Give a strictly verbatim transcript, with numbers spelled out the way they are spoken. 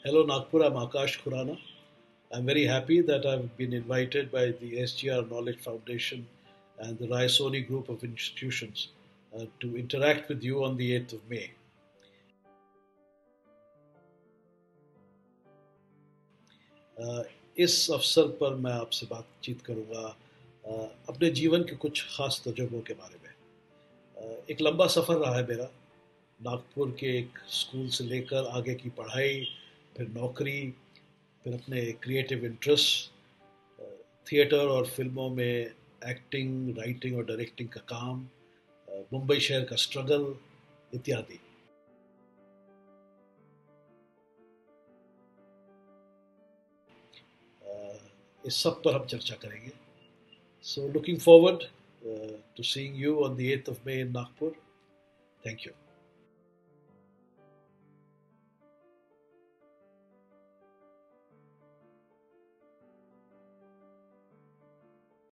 Hello Nagpur, I'm Akash Khurana. I'm very happy that I've been invited by the S G R Knowledge Foundation and the Raisoni Group of institutions uh, to interact with you on the eighth of May. Uh, इस अवसर पर मैं आपसे बातचीत करूंगा uh, अपने जीवन के कुछ खास तजुर्बों के बारे में। uh, एक लंबा सफ़र रहा है मेरा, नागपुर के एक स्कूल से लेकर आगे की पढ़ाई, फिर नौकरी, फिर अपने क्रिएटिव इंटरेस्ट, थिएटर और फिल्मों में एक्टिंग, राइटिंग और डायरेक्टिंग का काम, मुंबई शहर का स्ट्रगल इत्यादि। इस सब पर हम चर्चा करेंगे। So looking forward to seeing you on the eighth of May in Nagpur. Thank you.